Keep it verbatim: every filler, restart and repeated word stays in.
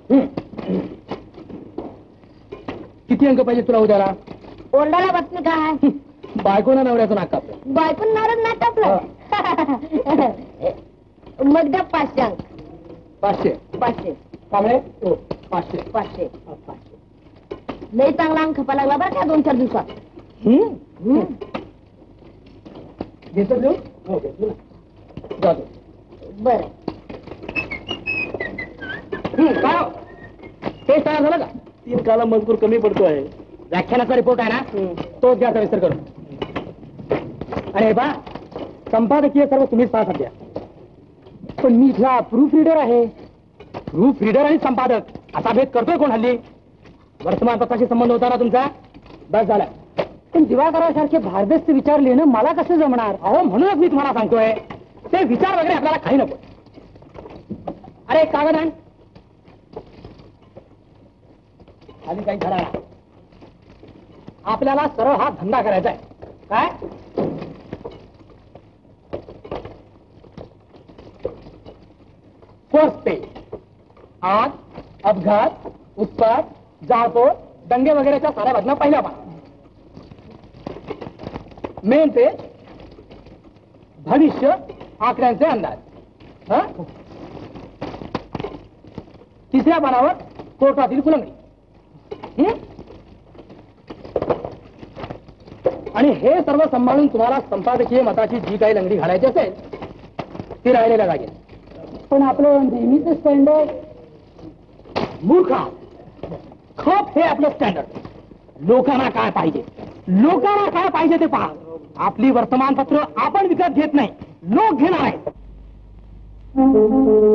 किती अंक पाहिजे तुला उद्याला? ओरडाला बातमी काय? बायकोना नवऱ्याचं नाक कापलं. बायकून नारद नाक कापलं. मग द्या पाचशे अंक. पाचशे पाचशे कांबळे हो पाचशे पाचशे पाचशे. लई चांगला अंक खपा लागला बरं का दोन चार दिवसात. हम्म घेतो देऊ? हो घेतो ना. जातो. बर काय हो? टेस्ट तयार झाला का? तीन काला मजकूर कमी पडतो आहे. व्याख्यानाचा रिपोर्ट आहे ना तोच घ्या सविस्तर करून. आणि हे पहा संपादकीय सर्व तुम्हीच पहा सध्या. पण मी इथला प्रूफ रीडर आहे. प्रूफ रीडर आणि संपादक असा भेद करतोय कोण हल्ली? वर्तमानपत्राशी संबंध होता ना तुमचा? बस झाला. पण दिवाकरासारखे भारदस्त विचार लिहिणं मला कसं जमणार? अहो म्हणूनच मी तुम्हाला सांगतोय ते विचार वगैरे आपल्याला काही नको. अरे कागद आण. खाली काही धडा नाही. आपल्याला सरळ हा धंदा करायचा आहे. काय? First page. आग, अपघात, उत्पात, जाळपोळ, दंगे वगैरेच्या साऱ्या बातम्या पहिल्या पाना. मेन पेज भविष्य, आकड्यांचे अंदाज. हा? तिसऱ्या पानावर कोर्टातील कुलंगडी. आणि हे सर्व सांभाळून तुम्हाला संपादकीय मताची जी काही लंगडी घालायची असेल ती राहिलेल्या लागेल. पण आपलं नेहमीच स्टँडर्ड मूर्खा खप हे आपलं स्टँडर्ड. लोकांना काय पाहिजे, लोकांना काय पाहिजे ते पहा. आपली वर्तमानपत्र आपण विकत घेत नाही, लोक घेणार आहेत.